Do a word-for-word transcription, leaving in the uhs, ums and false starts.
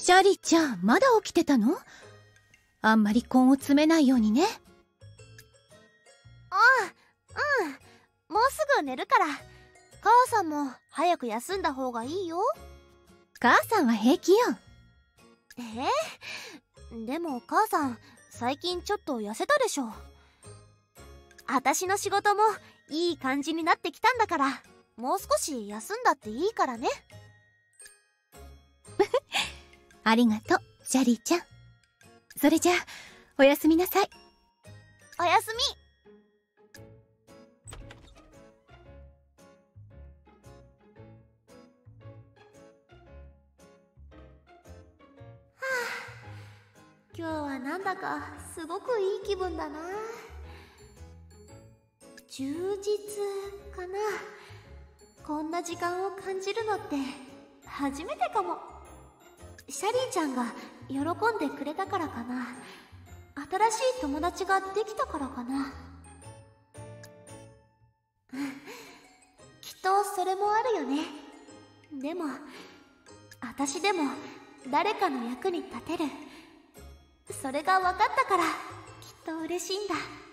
シャリちゃん、まだ起きてたの？あんまり根を詰めないようにね。 ああ、うん。もうすぐ寝るから。母さんも早く休んだ方がいいよ。 母さんは平気よ。 え？でも母さん、最近ちょっと痩せたでしょ。あたしの仕事もいい感じになってきたんだから、もう少し休んだっていいからね。 ありがとう、シャリちゃん。それじゃあ、おやすみなさい。 おやすみ。はあ、今日はなんだかすごくいい気分だな。充実かな。こんな時間を感じるのって初めてかも。シャリーちゃんが喜んでくれたからかな。新しい友達ができたからかな。きっとそれもあるよね。でも私でも誰かの役に立てる、それが分かったからきっと嬉しいんだ。